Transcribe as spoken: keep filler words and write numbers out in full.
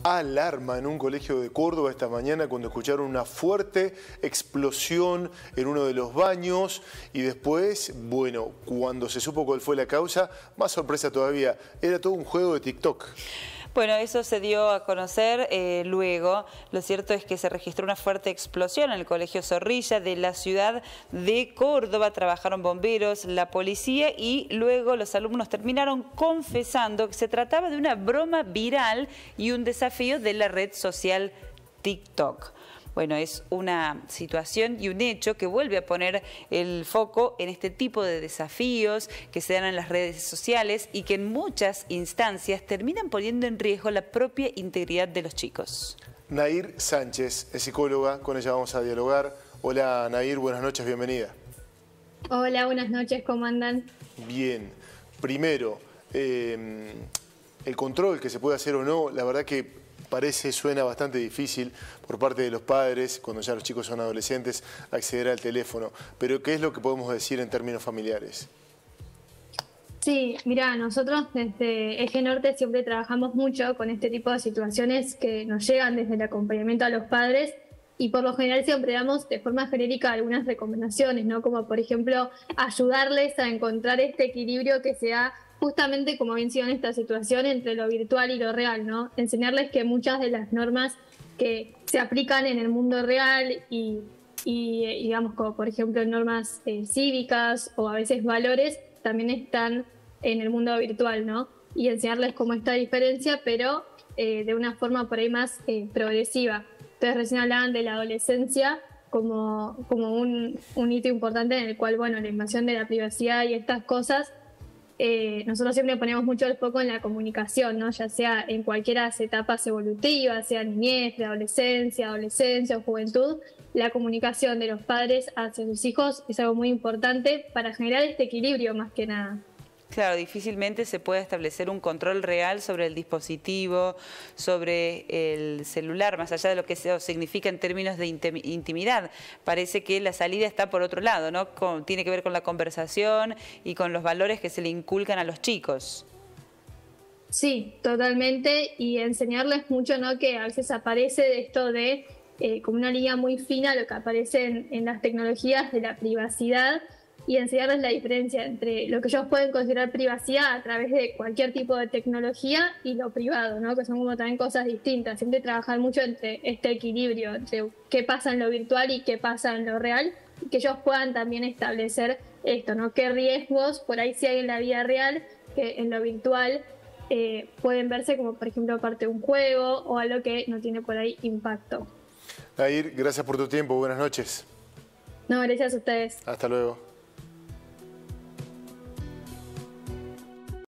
alarma en un colegio de Córdoba esta mañana cuando escucharon una fuerte explosión en uno de los baños y después, bueno, cuando se supo cuál fue la causa, más sorpresa todavía, era todo un juego de TikTok. Bueno, eso se dio a conocer eh, luego. Lo cierto es que se registró una fuerte explosión en el Colegio Zorrilla de la ciudad de Córdoba. Trabajaron bomberos, la policía y luego los alumnos terminaron confesando que se trataba de una broma viral y un desafío de la red social TikTok. Bueno, es una situación y un hecho que vuelve a poner el foco en este tipo de desafíos que se dan en las redes sociales y que en muchas instancias terminan poniendo en riesgo la propia integridad de los chicos. Nair Sánchez es psicóloga, con ella vamos a dialogar. Hola Nair, buenas noches, bienvenida. Hola, buenas noches, ¿cómo andan? Bien, primero, eh, el control que se puede hacer o no, la verdad que parece, suena bastante difícil por parte de los padres, cuando ya los chicos son adolescentes, acceder al teléfono. Pero ¿qué es lo que podemos decir en términos familiares? Sí, mira, nosotros desde Eje Norte siempre trabajamos mucho con este tipo de situaciones que nos llegan desde el acompañamiento a los padres y por lo general siempre damos de forma genérica algunas recomendaciones, ¿no? Como por ejemplo ayudarles a encontrar este equilibrio que sea justamente como mencioné esta situación entre lo virtual y lo real, ¿no? Enseñarles que muchas de las normas que se aplican en el mundo real y, y digamos, como por ejemplo normas eh, cívicas o a veces valores, también están en el mundo virtual, ¿no? Y enseñarles cómo esta diferencia, pero eh, de una forma por ahí más eh, progresiva. Entonces recién hablaban de la adolescencia como, como un, un hito importante en el cual, bueno, la invasión de la privacidad y estas cosas, Eh, nosotros siempre ponemos mucho el foco en la comunicación, ¿no? Ya sea en cualquiera de las etapas evolutivas, sea niñez, preadolescencia, adolescencia o juventud, la comunicación de los padres hacia sus hijos es algo muy importante para generar este equilibrio más que nada. Claro, difícilmente se puede establecer un control real sobre el dispositivo, sobre el celular, más allá de lo que eso significa en términos de intimidad. Parece que la salida está por otro lado, ¿no? Con, tiene que ver con la conversación y con los valores que se le inculcan a los chicos. Sí, totalmente, y enseñarles mucho, ¿no? Que a veces aparece de esto de eh, como una línea muy fina lo que aparece en, en las tecnologías de la privacidad, y enseñarles la diferencia entre lo que ellos pueden considerar privacidad a través de cualquier tipo de tecnología y lo privado, ¿no? Que son como también cosas distintas. Siempre trabajar mucho entre este equilibrio, entre qué pasa en lo virtual y qué pasa en lo real, y que ellos puedan también establecer esto, ¿no? Qué riesgos por ahí sí hay en la vida real, que en lo virtual eh, pueden verse como, por ejemplo, parte de un juego o algo que no tiene por ahí impacto. Nair, gracias por tu tiempo, buenas noches. No, gracias a ustedes. Hasta luego.